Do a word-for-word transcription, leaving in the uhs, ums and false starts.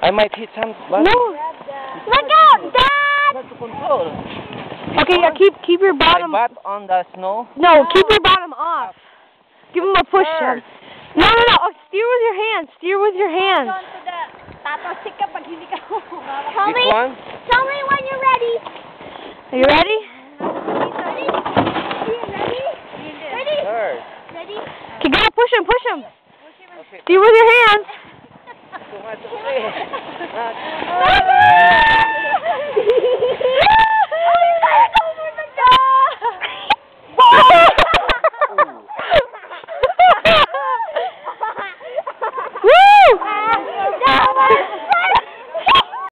I might hit some. No. Look out, Dad! Hard to control. Okay, yeah, keep keep your bottom. My butt on the snow. No, keep your bottom off. Give him a push. Son. No, no, no. Oh, steer with your hands. Steer with your hands. Tell This me, one? tell me when you're ready. Are you ready? Ready? Ready? Ready? Third. Ready? Okay, go push him, push him. Okay. Steer with your hands. Too much. Okay. Mama!